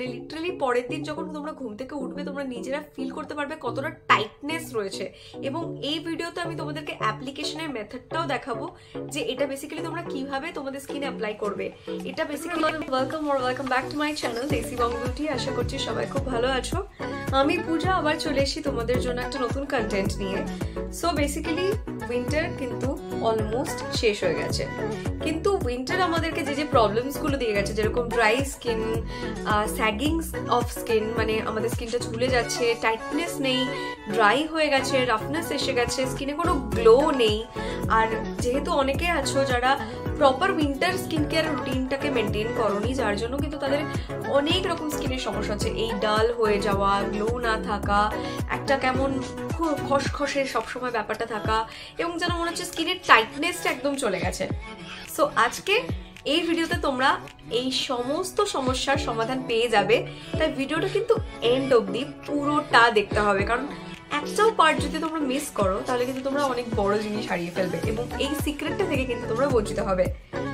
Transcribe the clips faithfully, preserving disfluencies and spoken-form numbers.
মানে লিটারালি পরের দিন যখন তোমরা ঘুম থেকে উঠবে তোমরা নিজেরা ফিল করতে পারবে কতটা টাইটনেস রয়েছে। এবং এই ভিডিওতে আমি তোমাদেরকে অ্যাপ্লিকেশনের মেথডটাও দেখাবো যে এটা বেসিক্যালি তোমরা কিভাবে তোমাদের স্কিনে অ্যাপ্লাই করবে। এটা basically welcome or welcome back to my channel Desi Bong beauty. আশা করছি সবাই খুব ভালো আছো। আমি পূজা আবার চলে এসেছি তোমাদের জন্য একটা নতুন কন্টেন্ট নিয়ে। সো বেসিক্যালি উইন্টার কিন্তু অলমোস্ট শেষ হয়ে গেছে, কিন্তু উইন্টার আমাদেরকে যে যে প্রবলেমস গুলো দিয়ে গেছে, যেরকম dry skin, sagging of skin, মানে আমাদের স্কিনটা ঝুলে যাচ্ছে, টাইটনেস নেই, ড্রাই হয়ে গেছে, রাফনেস এসে গেছে, স্কিনে কোনো গ্লো নেই। আর যেহেতু অনেকে আছো যারা প্রপার উইন্টার স্কিন কেয়ার রুটিনটাকে মেনটেন করনি, যার জন্য কিন্তু তাদের অনেক রকম স্কিনের সমস্যা হচ্ছে। এই ডাল হয়ে যাওয়া, গ্লো না থাকা, একটা কেমন খসখসে সবসময় ব্যাপারটা থাকা, এবং যেন মনে হচ্ছে স্কিনের টাইটনেসটা একদম চলে গেছে। সো আজকে এই ভিডিওতে তোমরা এই সমস্ত সমস্যার সমাধান পেয়ে যাবে। তাই ভিডিওটা কিন্তু এন্ড অবধি পুরোটা দেখতে হবে, কারণ একটাও পার্ট যদি তোমরা মিস করো তাহলে কিন্তু তোমরা অনেক বড় জিনিস হারিয়ে ফেলবে, এবং এই সিক্রেটটা থেকে কিন্তু তোমরা বঞ্চিত হবে।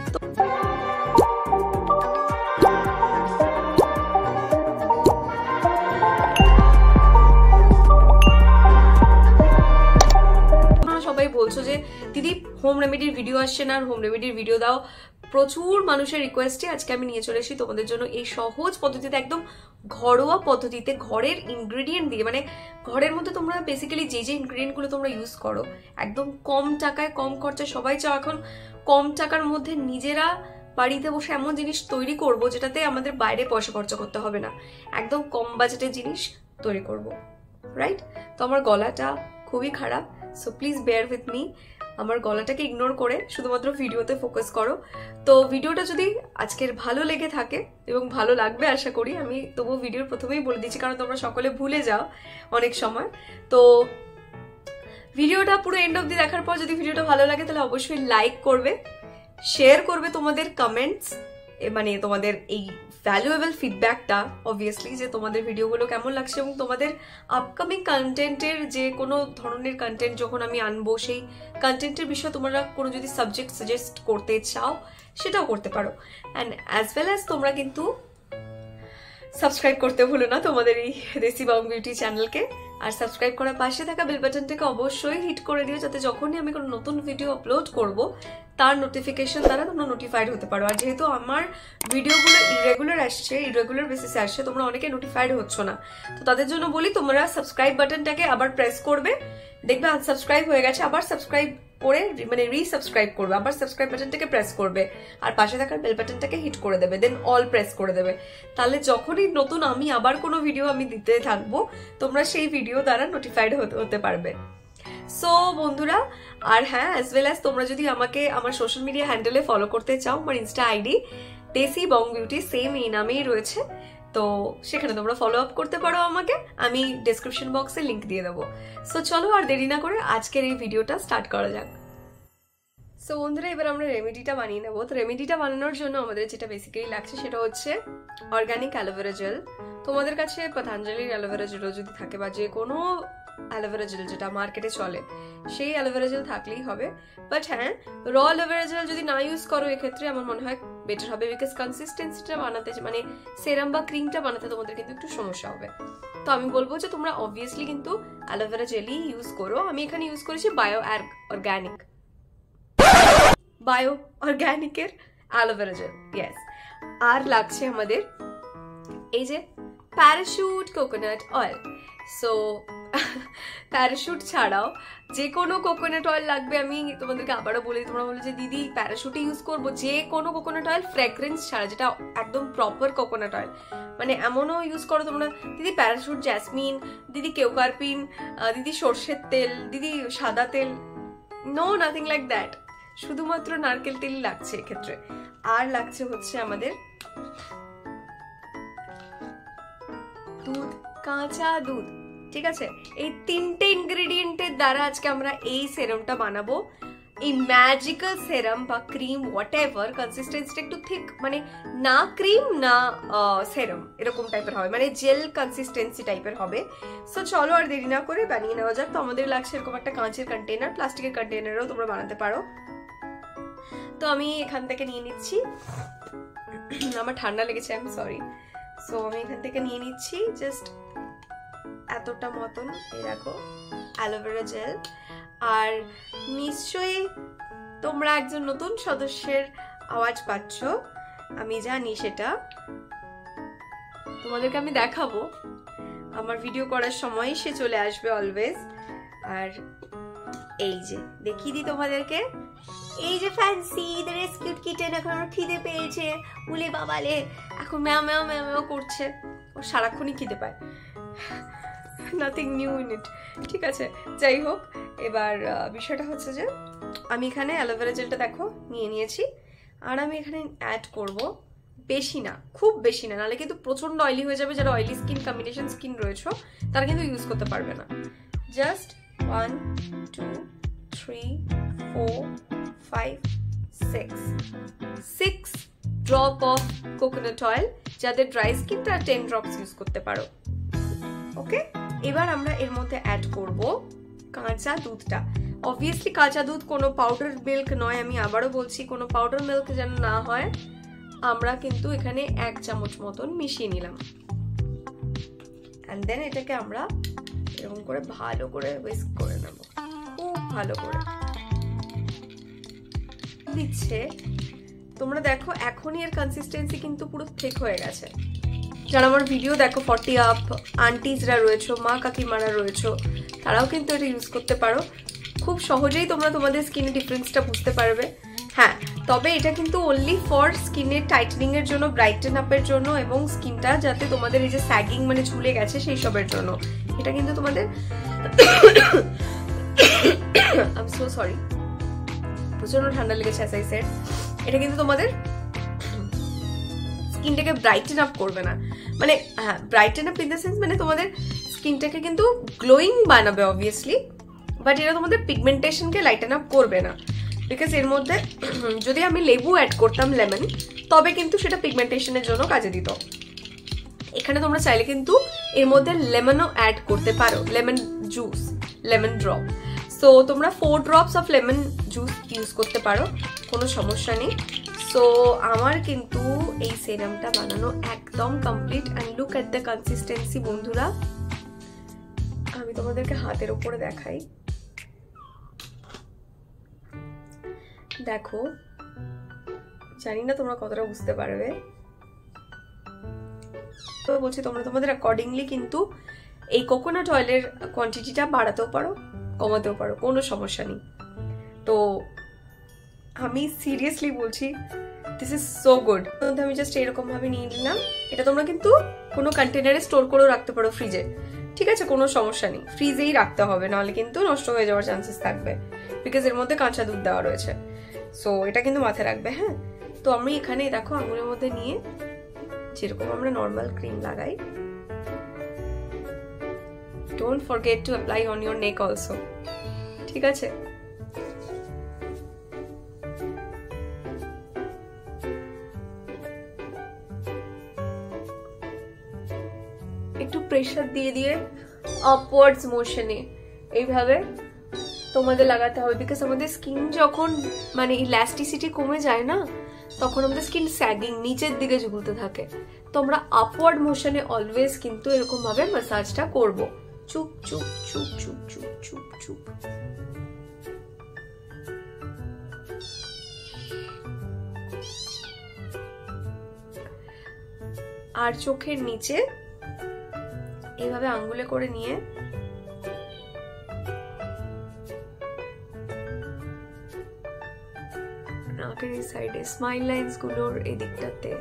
সবাই বলছো যে দিদি হোম রেমেডির ভিডিও আসছে না, আর হোম রেমেডির ভিডিও দাও। প্রচুর মানুষের রিকোয়েস্টে আজকে আমি নিয়ে চলে এসেছি তোমাদের জন্য এই সহজ পদ্ধতিতে, একদম ঘরোয়া পদ্ধতিতে, ঘরের ইনগ্রেডিয়েন্ট দিয়ে, মানে ঘরের মধ্যে তোমরা বেসিক্যালি যে যে ইনগ্রেডিয়েন্ট গুলো তোমরা ইউজ করো একদম কম টাকায় কম খরচায়। সবাই চাও এখন কম টাকার মধ্যে নিজেরা বাড়িতে বসে এমন জিনিস তৈরি করব যেটাতে আমাদের বাইরে পয়সা খরচা করতে হবে না, একদম কম বাজেটের জিনিস তৈরি করব, রাইট? তো আমার গলাটা খুবই খারাপ, so please bear with me. আমার গলাটাকে ইগনোর করে শুধুমাত্র ভিডিওতে ফোকাস করো। তো ভিডিওটা যদি আজকের ভালো লেগে থাকে, এবং ভালো লাগবে আশা করি, আমি তবুও ভিডিওর প্রথমেই বলে দিচ্ছি কারণ তোমরা সকলে ভুলে যাও অনেক সময়। তো ভিডিওটা পুরো এন্ড অবধি দেখার পর যদি ভিডিওটা ভালো লাগে তাহলে অবশ্যই লাইক করবে, শেয়ার করবে তোমাদের কমেন্টস, মানে তোমাদের এই ভ্যালুয়েবল ফিডব্যাকটা অবভিয়াসলি, যে তোমাদের ভিডিওগুলো কেমন লাগছে, এবং তোমাদের আপকামিং কন্টেন্টের যে কোনো ধরনের কন্টেন্ট যখন আমি আনবো সেই কন্টেন্টের বিষয়ে তোমরা কোনো যদি সাবজেক্ট সাজেস্ট করতে চাও সেটাও করতে পারো। অ্যান্ড অ্যাজ ওয়েল অ্যাজ তোমরা কিন্তু সাবস্ক্রাইব করতে ভুলো না তোমাদের এই দেশি বং বিউটি চ্যানেলকে। আর সাবস্ক্রাইব করার পাশে থাকা বেল বাটনটাকে অবশ্যই হিট করে দিও, যাতে যখনই আমি কোনো নতুন ভিডিও আপলোড করব তার নোটিফিকেশন দ্বারা তোমরা নোটিফাইড হতে পারো। আর যেহেতু আমার ভিডিওগুলো ইরেগুলার আসছে, ইরেগুলার বেসিসে আসছে, তোমরা অনেকে নোটিফাইড হচ্ছ না, তো তাদের জন্য বলি তোমরা সাবস্ক্রাইব বাটনটাকে আবার প্রেস করবে, দেখবে আনসাবস্ক্রাইব হয়ে গেছে, আবার সাবস্ক্রাইব করে মানে রিসাবস্ক্রাইব করবে, আবার সাবস্ক্রাইব বাটনটাকে প্রেস করবে, আর পাশে থাকার বেল বাটনটাকে হিট করে দেবে, দেন অল প্রেস করে দেবে। তাহলে যখনই নতুন আমি আবার কোনো ভিডিও আমি দিতে থাকবো তোমরা সেই ভিডিও দ্বারা নোটিফাইড হতে পারবে। সো বন্ধুরা, আর হ্যাঁ অ্যাজ ওয়েল অ্যাজ তোমরা যদি আমাকে আমার সোশ্যাল মিডিয়া হ্যান্ডেলে ফলো করতে চাও, আমার ইনস্টা আইডি দেশি বং বিউটি সেম এই নামেই রয়েছে, তো সেখানে তোমরা ফলো আপ করতে পারো আমাকে, আমি ডেসক্রিপশন বক্সে লিঙ্ক দিয়ে দেবো। সো চলো আর দেরি না করে আজকের এই ভিডিওটা স্টার্ট করা যাক। সো বন্ধুরা, এবার আমরা রেমেডিটা বানিয়ে নেবো। তো রেমেডিটা বানানোর জন্য আমাদের যেটা বেসিক্যালি লাগছে সেটা হচ্ছে অর্গানিক অ্যালোভেরা জেল। তোমাদের কাছে পতঞ্জলির অ্যালোভেরা জেলও যদি থাকে, বা যে কোনো অ্যালোভেরা জেল যেটা মার্কেটে চলে সেই অ্যালোভেরা জেল থাকলেই হবে। বাট হ্যাঁ, র অ্যালোভেরা জেল যদি না ইউজ করো এক্ষেত্রে আমার মনে হয় বেটার হবে, বিকজ কনসিস্টেন্সিটা বানাতে, মানে সেরাম বা ক্রিমটা বানাতে তোমাদের কিন্তু একটু সমস্যা হবে। তো আমি বলবো যে তোমরা অবভিয়াসলি কিন্তু অ্যালোভেরা জেলই ইউজ করো। আমি এখানে ইউজ করেছি বায়ো অর্গানিক বায়ো অর্গানিকের অ্যালোভেরা জেল, ইয়েস। আর লাগছে আমাদের এই যে Parachute coconut oil. So Parachute ছাড়াও যে কোনো কোকোনাট অয়েল লাগবে। আমি তোমাদেরকে আবারও বলি, তোমরা বলে যে দিদি প্যারাশুটে ইউজ করবো, যে কোনো কোকোনাট অয়েল ফ্র্যাগ্রেন্স ছাড়া, যেটা একদম প্রপার কোকোনাট অয়েল। মানে এমনও ইউজ করো তোমরা দিদি প্যারাশুট, জ্যাসমিন, দিদি কেওকার্পিন, দিদি সর্ষের তেল, দিদি সাদা তেল, নো নাথিং লাইক দ্যাট, শুধুমাত্র নারকেল তেলই লাগছে এক্ষেত্রে। আর লাগছে হচ্ছে আমাদের দুধ, কাঁচা দুধ, ঠিক আছে? এই তিনটে ইনগ্রেডিয়েন্টের দ্বারা আজকে আমরা এই সেরামটা বানাবো। এই ম্যাজিক্যাল সেরাম বা ক্রিম হোয়াট এভার, কনসিস্টেন্সিটা একটু ঠিক, মানে না ক্রিম না সেরাম এরকম টাইপের হবে, মানে জেল কনসিস্টেন্সি টাইপের হবে। সো চলো আর দেরি না করে বানিয়ে নেওয়া যাক। তো আমাদের লাগছে এরকম একটা কাঁচের কন্টেনার, প্লাস্টিকের কন্টেনারেও তোমরা বানাতে পারো। তো আমি এখান থেকে নিয়ে নিচ্ছি, আমার ঠান্ডা লেগেছে, আই এম সরি। সো আমি এখান থেকে নিয়ে নিচ্ছি জাস্ট এতটা মতন, এই দেখো অ্যালোভেরা জেল। আর নিশ্চয়ই তোমরা একজন নতুন সদস্যের আওয়াজ পাচ্ছ, আমি জানি সেটা। তোমাদেরকে আমি দেখাবো, আমার ভিডিও করার সময় সে চলে আসবে অলওয়েজ। আর এই যে দেখিয়ে দিই তোমাদেরকে, এই যে ফ্যান্সি দ্য রেস্কিউড কিটেন এখন আমার খিদে পেয়েছে, উলে বাবালে এখন ম্যাও ম্যাও ম্যাও ম্যাও করছে। ও সারাক্ষণই খিদে পায়, নাথিং নিউ ইন ইট। ঠিক আছে, যাই হোক, এবার বিষয়টা হচ্ছে যে আমি এখানে অ্যালোভেরা জেলটা দেখো নিয়ে নিয়েছি। আর আমি এখানে অ্যাড করব, বেশি না, খুব বেশি না, নাহলে কিন্তু প্রচন্ড অয়েলি হয়ে যাবে। যারা অয়েলি স্কিন, কম্বিনেশন স্কিন রয়েছে তারা কিন্তু ইউজ করতে পারবে না। Just one two three four five six six drop of coconut oil. যাদের ড্রাই স্কিন তারা টেন ড্রপস ইউজ করতে পারো। ওকে, এবার আমরা এর মধ্যে অ্যাড করব কাঁচা দুধটা। অবভিয়াসলি কাঁচা দুধ, কোনো পাউডার মিল্ক নয়। আমি আবারও বলছি, কোনো পাউডার মিল্ক যেন না হয়। আমরা কিন্তু এখানে এক চামচ মতন মিশিয়ে নিলাম। অ্যান্ড দেন এটাকে আমরা এরকম করে ভালো করে হুইস্ক করে নেব, খুব ভালো করে দিচ্ছে। তোমরা দেখো এখনই এর কনসিস্টেন্সি কিন্তু পুরো ঠিক হয়ে গেছে। যারা আমার ভিডিও দেখো, ফর্টি আপ আন্টিজরা রয়েছে, মা কাকিমারা রয়েছে, তারাও কিন্তু এটা ইউজ করতে পারো। খুব সহজেই তোমরা তোমাদের স্কিনের ডিফারেন্সটা বুঝতে পারবে। হ্যাঁ, তবে এটা কিন্তু অনলি ফর স্কিনের টাইটেনিং এর জন্য, ব্রাইটেন আপের জন্য, এবং স্কিনটা যাতে তোমাদের এই যে স্যাগিং মানে ঝুলে গেছে সেই সবের জন্য। এটা কিন্তু তোমাদের আই এম সো সরি, প্রচন্ড ঠান্ডা লেগেছে অ্যাজ আই সেড। এটা কিন্তু তোমাদের স্কিনটাকে ব্রাইটেন আপ করবে না, মানে হ্যাঁ brighten up in the sense মানে তোমাদের স্কিনটাকে কিন্তু গ্লোয়িং বানাবে অবভিয়াসলি, বাট এটা তোমাদের পিগমেন্টেশনকে লাইটেন আপ করবে না। বিকজ এর মধ্যে যদি আমি লেবু অ্যাড করতাম, লেমন, তবে কিন্তু সেটা পিগমেন্টেশনের জন্য কাজে দিত। এখানে তোমরা চাইলে কিন্তু এর মধ্যে লেমনও অ্যাড করতে পারো, lemon juice, lemon drop. So তোমরা four drops of lemon juice use করতে পারো, কোনো সমস্যা নেই। সো আমার কিন্তু এই সেরামটা বানানো একদম complete. And look at the consistency বন্ধুরা, আমি তোমাদেরকে হাতের উপরে দেখাই, দেখো, জানি না তোমরা কতটা বুঝতে পারবে। তো বলছি তোমরা তোমাদের অ্যাকর্ডিংলি কিন্তু এই কোকোনাট অয়েলের কোয়ান্টিটিটা বাড়াতেও পারো, কমাতেও পারো, কোনো সমস্যা নেই। তো আমি সিরিয়াসলি বলছি, দিস ইজ সো গুড। আমি জাস্ট এরকম ভাবে নিয়ে নিলাম। এটা তোমরা কিন্তু কোনো কন্টেনারে স্টোর করেও রাখতে পারো, ফ্রিজে, ঠিক আছে, কোনো সমস্যা নেই। ফ্রিজেই রাখতে হবে, নাহলে কিন্তু নষ্ট হয়ে যাওয়ার চান্সেস থাকবে, বিকজ এর মধ্যে কাঁচা দুধ দেওয়া রয়েছে। সো এটা কিন্তু মাথায় রাখবে। হ্যাঁ, তো আমি এখানে দেখো আঙুলের মধ্যে নিয়ে যেরকম আমরা নর্মাল ক্রিম লাগাই, don't forget to apply on your neck also, ঠিক আছে। একটু প্রেসার দিয়ে দিয়ে আপওয়ার্ডস মোশনে এইভাবে তোমাদের লাগাতে হবে, বিকজ আমাদের স্কিন যখন মানে ইলাস্টিসিটি কমে যায় না, তখন আমাদের স্কিন স্যাগিং নিচের দিকে ঝুলতে থাকে। তোমরা আপওয়ার্ড মোশনে অলওয়েজ কিন্তু এরকম ভাবে ম্যাসাজটা করবো, চুপ চুপ চুপ চুপ চুপ চুপ চুপ। আর চোখের নিচে এইভাবে আঙ্গুলে করে নিয়ে নাকের এই সাইডে স্মাইল লাইন্স গুলোর এই দিকটাতে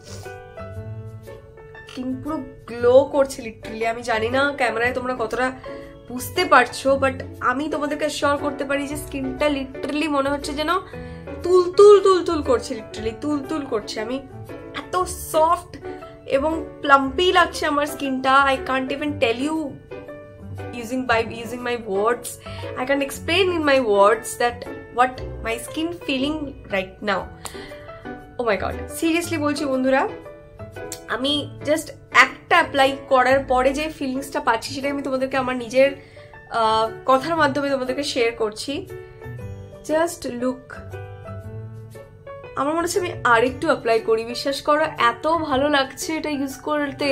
স্কিন পুরো গ্লো করছে লিটারালি। আমি জানি না ক্যামেরায় তোমরা কতটা বুঝতে পারছো, বাট আমি তোমাদেরকে শিওর করতে পারি যে স্কিনটা লিটারালি মনে হচ্ছে যেন তুলতুল তুলতুল করছে, লিটারালি তুলতুল করছে। আমি এত সফট এবং প্লাম্পি লাগছে আমার স্কিনটা, I can't even tell you using by using my words. I can't explain in my words that what my skin feeling right now. Oh my god, seriously বলছি বন্ধুরা, আমি জাস্ট একটা অ্যাপ্লাই করার পরে যে ফিলিংসটা পাচ্ছি সেটা আমি তোমাদেরকে আমার নিজের কথার মাধ্যমে তোমাদেরকে শেয়ার করছি। জাস্ট লুক, আমার মনে হচ্ছে আমি আরেকটু অ্যাপ্লাই করি, বিশ্বাস করো এত ভালো লাগছে এটা ইউজ করতে।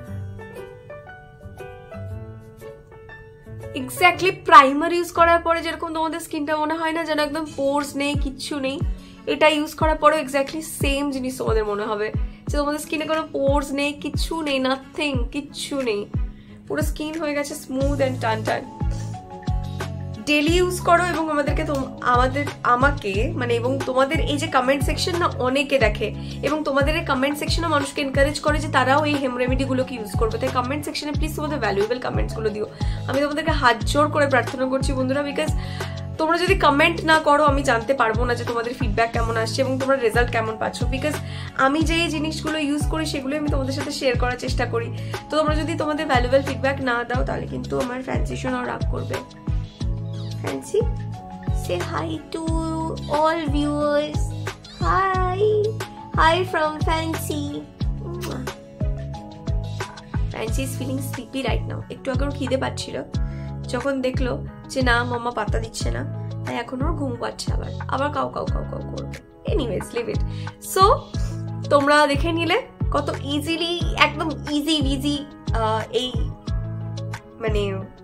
এক্স্যাক্টলি প্রাইমার ইউজ করার পরে যেরকম তোমাদের স্কিনটা মনে হয় না যেন একদম পোর্স নেই, কিচ্ছু নেই, এটা ইউজ করার পরেও এক্স্যাক্টলি সেম জিনিস তোমাদের মনে হবে যে তোমাদের স্কিনে কোনো পোর্স নেই, কিচ্ছু নেই, নাথিং, কিচ্ছু নেই, পুরো স্কিন হয়ে গেছে স্মুথ অ্যান্ড টান টান। ডেলি ইউজ করো এবং আমাদেরকে আমাদের আমাকে মানে এবং তোমাদের এই যে কমেন্ট সেকশন না অনেকে দেখে এবং তোমাদের এই কমেন্ট সেকশনে মানুষকে এনকারেজ করে যে তারাও এই হেম রেমেডিগুলোকে ইউজ করবে। তাই কমেন্ট সেকশনে প্লিজ তোমাদের ভ্যালুয়েবল কমেন্টসগুলো দিও। আমি তোমাদেরকে হাত জোর করে প্রার্থনা করছি বন্ধুরা, বিকজ তোমরা যদি কমেন্ট না করো আমি জানতে পারবো না যে তোমাদের ফিডব্যাক কেমন আসছে এবং তোমরা রেজাল্ট কেমন পাচ্ছ। বিকজ আমি যে জিনিসগুলো ইউজ করি সেগুলো আমি তোমাদের সাথে শেয়ার করার চেষ্টা করি। তো তোমরা যদি তোমাদের ভ্যালুয়েবল ফিডব্যাক না দাও তাহলে কিন্তু আমার ফ্যান্সি শোনাও রাগ করবে। Fancy, say hi to all viewers. Hi, hi from Fancy. Fancy is feeling sleepy right now. একটু আগে ওর খিদে পাচ্ছিল, যখন দেখলো যে না মাম্মা পাত্তা দিচ্ছে না, তাই এখন ওর ঘুম পাচ্ছে, আবার আবার কাউ কাউ কাউ কাউ করবে। Anyways leave it. সো তোমরা দেখে নিলে কত ইজিলি, একদম ইজি ইজি এই মানে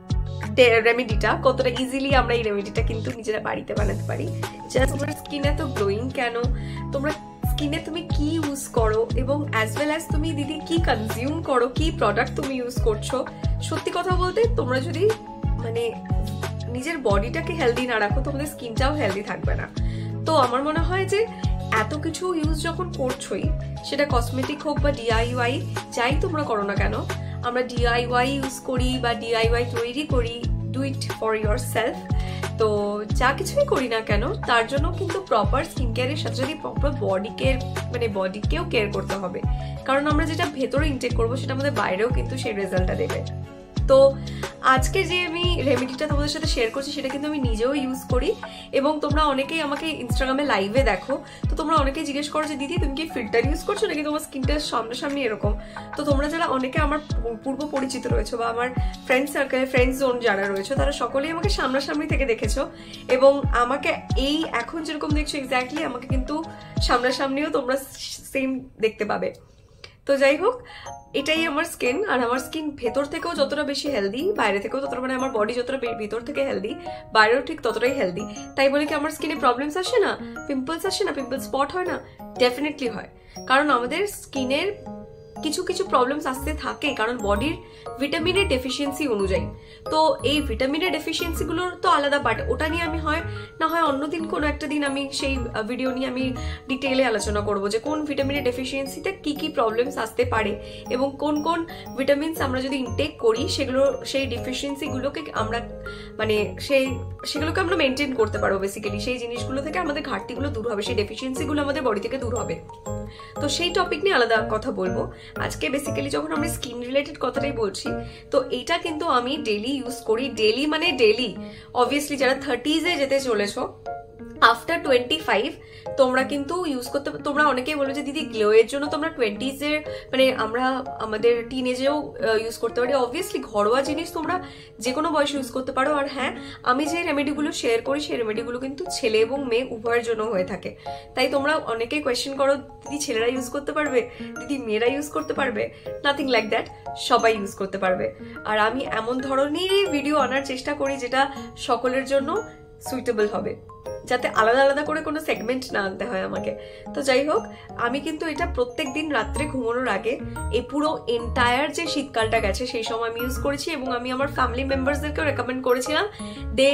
রেমেডিটা কতটা ইজিলি আমরা এই রেমেডিটা কিন্তু নিজেরা বাড়িতে বানাতে পারি। জাস্ট তোমার স্কিন এত গ্লোয়িং কেন, তোমরা স্কিনে তুমি কি ইউজ করো এবং অ্যাজ ওয়েল অ্যাজ তুমি দিদি কি কনজিউম করো, কি প্রোডাক্ট তুমি ইউজ করছো। সত্যি কথা বলতে তোমরা যদি মানে নিজের বডিটাকে হেলদি না রাখো তোমাদের স্কিনটাও হেলদি থাকবে না। তো আমার মনে হয় যে এত কিছু ইউজ যখন করছোই, সেটা কসমেটিক হোক বা ডিআইওয়াই যাই তোমরা করো না কেন, আমরা ডিআইওয়াই ইউজ করি বা ডিআইওয়াই তৈরি করি, do it for yourself. তো যা কিছুই করি না কেন তার জন্য কিন্তু প্রপার স্কিন কেয়ারের সাথে যদি প্রপার বডি কেয়ার মানে বডিকেও কেয়ার করতে হবে, কারণ আমরা যেটা ভেতরে ইনটেক করবো সেটা আমাদের বাইরেও কিন্তু সেই রেজাল্টটা দেবে। তো আজকে যে আমি রেমেডিটা তোমাদের সাথে শেয়ার করছি সেটা কিন্তু আমি নিজেও ইউজ করি এবং তোমরা অনেকেই আমাকে ইনস্টাগ্রামে লাইভে দেখো, তো তোমরা অনেকেই জিজ্ঞেস করো যে দিদি তুমি কি ফিল্টার ইউজ করছো নাকি তোমার স্কিনটা সামনাসামনি এরকম। তো তোমরা যারা অনেকে আমার পূর্ব পরিচিত রয়েছে বা আমার ফ্রেন্ড সার্কেল ফ্রেন্ড জোন যারা রয়েছে তারা সকলেই আমাকে সামনাসামনি থেকে দেখেছো এবং আমাকে এই এখন যেরকম দেখছো এক্স্যাক্টলি আমাকে কিন্তু সামনাসামনিও তোমরা সেম দেখতে পাবে। তো যাই হোক, এটাই আমার স্কিন, আর আমার স্কিন ভেতর থেকেও যতটা বেশি হেলদি বাইরে থেকেও ততটা, মানে আমার বডি যতটা ভেতর থেকে হেলদি বাইরেও ঠিক ততটাই হেলদি। তাই বলে কি আমার স্কিনে প্রবলেমস আসে না, পিম্পলস আসে না, পিম্পল স্পট হয় না? ডেফিনেটলি হয়, কারণ আমাদের স্কিনের কিছু কিছু প্রবলেমস আসতে থাকে কারণ বডির ভিটামিনের ডেফিসিয়েন্সি অনুযায়ী। তো এই ভিটামিনের ডেফিসিয়েন্সি গুলোর তো আলাদা পার্ট, ওটা নিয়ে আমি হয় না হয় অন্যদিন কোনো একটা দিন আমি সেই ভিডিও নিয়ে আমি ডিটেইলে আলোচনা করব যে কোন ভিটামিনের ডেফিসিয়েন্সিতে কি কি প্রবলেমস আসতে পারে এবং কোন কোন ভিটামিনস আমরা যদি ইনটেক করি সেগুলো সেই ডেফিসিয়েন্সি গুলোকে আমরা মানে সেই সেগুলোকে আমরা মেনটেন করতে পারবো। বেসিক্যালি সেই জিনিসগুলো থেকে আমাদের ঘাটতিগুলো দূর হবে, সেই ডেফিসিয়েন্সি গুলো আমাদের বডি থেকে দূর হবে। তো সেই টপিক নিয়ে আলাদা কথা বলবো আজকে। বেসিক্যালি যখন আমরা স্কিন রিলেটেড কথাটাই বলছি, তো এটা কিন্তু আমি ডেলি ইউজ করি। ডেলি মানে ডেলি, অবভিয়াসলি যারা থার্টিজে যেতে চলেছো আফটার টোয়েন্টি ফাইভ তোমরা কিন্তু ইউজ করতে, তোমরা অনেকেই বলো যে দিদি গ্লো এর জন্য তোমরা টোয়েন্টিজের মানে আমরা আমাদের টিনেজেও ইউজ করতে পারি। অবভিয়াসলি ঘরোয়া জিনিস তোমরা যে কোনো বয়সে ইউজ করতে পারো। আর হ্যাঁ, আমি যে রেমেডিগুলো শেয়ার করি সেই রেমেডিগুলো কিন্তু ছেলে এবং মেয়ে উভয়ের জন্য হয়ে থাকে। তাই তোমরা অনেকেই কোয়েশ্চেন করো দিদি ছেলেরা ইউজ করতে পারবে, দিদি মেয়েরা ইউজ করতে পারবে? নাথিং লাইক দ্যাট, সবাই ইউজ করতে পারবে। আর আমি এমন ধরনেরই ভিডিও আনার চেষ্টা করি যেটা সকলের জন্য সুইটেবল হবে, যাতে আলাদা আলাদা করে কোনো সেগমেন্ট না আনতে হয় আমাকে। তো যাই হোক, আমি কিন্তু এটা প্রত্যেক দিন রাত্রে ঘুমানোর আগে এই পুরো এন্টায়ার যে শীতকালটা গেছে সেই সময় আমি ইউজ করেছি এবং আমি আমার ফ্যামিলি মেম্বার্সদেরকেও রেকমেন্ড করেছিলাম। They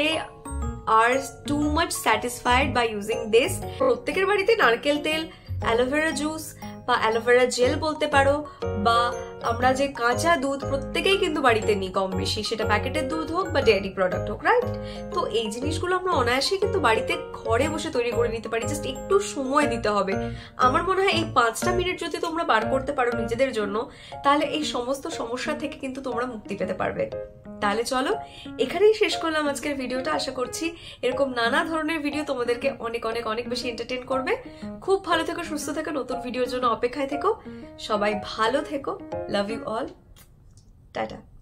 are too much satisfied by using this. প্রত্যেকের বাড়িতে নারকেল তেল, অ্যালোভেরা জুস বা অ্যালোভেরা জেল বলতে পারো, বা আমরা যে কাঁচা দুধ প্রত্যেকেই কিন্তু বাড়িতে নিই কম বেশি, সেটা প্যাকেটের দুধ হোক বা ডেয়ারি প্রোডাক্ট হোক, রাইট? তো এই জিনিসগুলো আমরা অনায়াসে কিন্তু বাড়িতে ঘরে বসে তৈরি করে নিতে পারি, জাস্ট একটু সময় দিতে হবে। আমার মনে হয় এই পাঁচটা মিনিট যদি তোমরা বার করতে পারো নিজেদের জন্য, তাহলে এই সমস্ত সমস্যা থেকে কিন্তু তোমরা মুক্তি পেতে পারবে। তাহলে চলো এখানেই শেষ করলাম আজকের ভিডিওটা। আশা করছি এরকম নানা ধরনের ভিডিও তোমাদেরকে অনেক অনেক অনেক বেশি এন্টারটেইন করবে। খুব ভালো থেকো, সুস্থ থেকো, নতুন ভিডিওর জন্য অপেক্ষায় থেকো। সবাই ভালো থেকো। Love you all, tata.